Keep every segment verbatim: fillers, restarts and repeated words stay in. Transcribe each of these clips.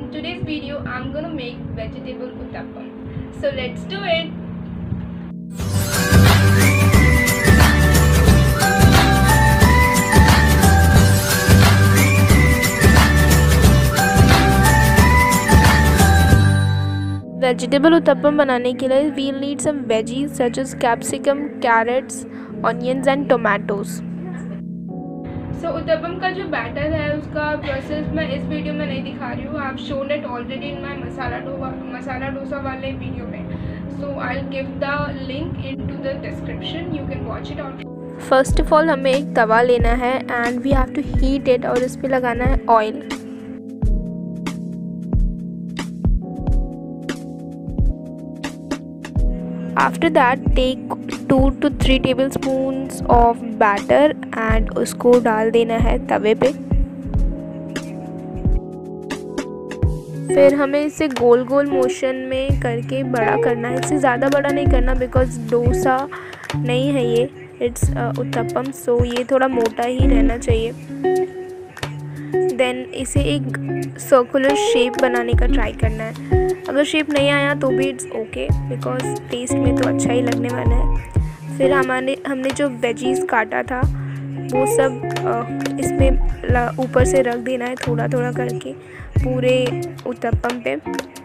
in today's video I'm gonna make vegetable uttappam. So let's do it. Vegetable uttapam बनाने के लिए we'll need some veggies such as capsicum, carrots, onions and tomatoes. So uttapam का जो batter है उसका process मैं इस वीडियो में नहीं दिखा रही हूँ। I have shown it already in my masala dosa masala dosa वाले वीडियो में। So I will give the link into the description, you can watch it out. First of all हमें एक तवा लेना है and we have to heat it और इस पर लगाना है oil. After that take two to three tablespoons of batter and उसको डाल देना है तवे पे। फिर हमें इसे गोल गोल मोशन में करके बड़ा करना है। इससे ज़्यादा बड़ा नहीं करना बिकॉज डोसा नहीं है ये, इट्स उत्तपम, सो ये थोड़ा मोटा ही रहना चाहिए। देन इसे एक सर्कुलर शेप बनाने का ट्राई करना है। अगर शेप नहीं आया तो भी इट्स ओके बिकॉज टेस्ट में तो अच्छा ही लगने वाला है। फिर हमारे हमने जो वेजीज काटा था वो सब इसमें ऊपर से रख देना है थोड़ा थोड़ा करके पूरे उत्तपम पे।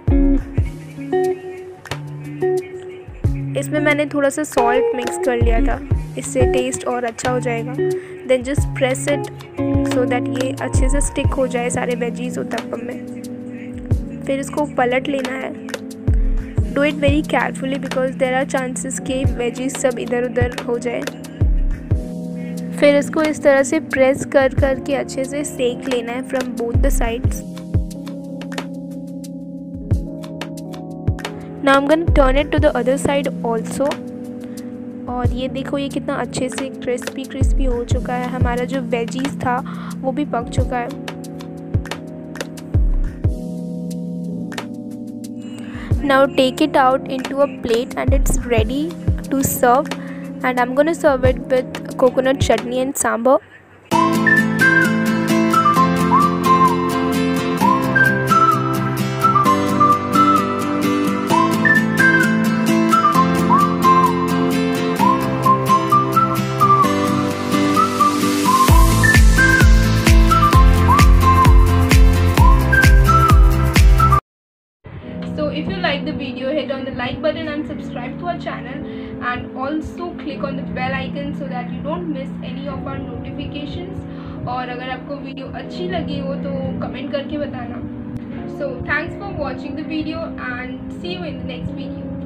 इसमें मैंने थोड़ा सा सॉल्ट मिक्स कर लिया था, इससे टेस्ट और अच्छा हो जाएगा। Then just press it so that ये अच्छे से स्टिक हो जाए सारे वेजीज उत्तपम में। फिर इसको पलट लेना है। Do it very carefully because there are chances कि वेजीज सब इधर उधर हो जाए। फिर इसको इस तरह से प्रेस कर कर के अच्छे से सेक लेना है from both the sides. Now I am gonna turn it to the other side also. और ये देखो ये कितना अच्छे से क्रिस्पी क्रिस्पी हो चुका है। हमारा जो वेजीज था वो भी पक चुका है। Now take it out into a plate and it's ready to serve, and I'm gonna serve it with coconut chutney and sambar. So if you like the video, hit on the like button and subscribe to our channel, and also click on the bell icon so that you don't miss any of our notifications. और अगर आपको video अच्छी लगी हो तो comment करके बताना। So thanks for watching the video and see you in the next video.